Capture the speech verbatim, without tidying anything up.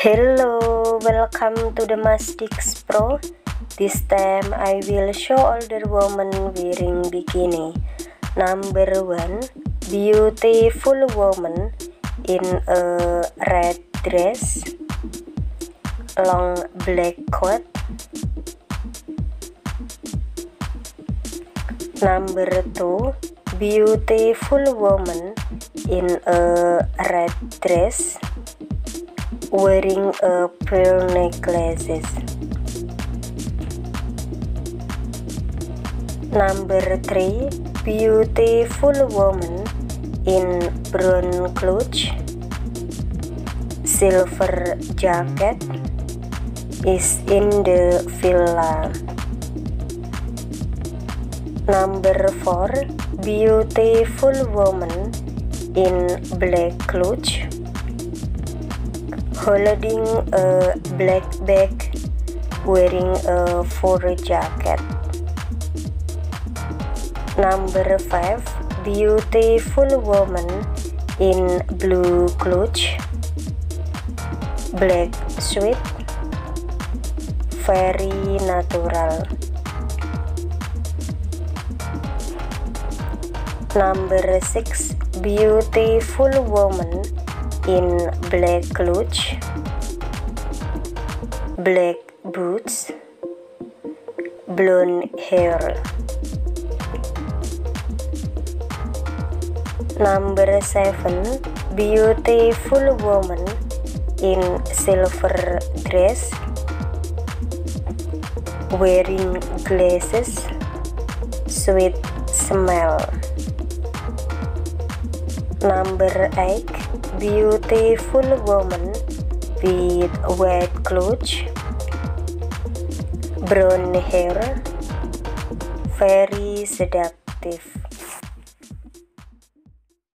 Hello, welcome to the Mastics Pro. This time I will show older woman wearing bikini. Number one, beautiful woman in a red dress, long black coat. Number two, beautiful woman in a red dress, wearing a pearl necklaces. Number three, beautiful woman in brown clothes, silver jacket, is in the villa. Number four, beautiful woman in black clothes, holding a black bag, wearing a fur jacket. Number five, beautiful woman in blue clothes, black suit, very natural. Number six, beautiful woman in black clothes, black boots, blonde hair. Number seven, beautiful woman in silver dress, wearing glasses, sweet smell. Number eight, beautiful woman with white clothes, brown hair, very seductive.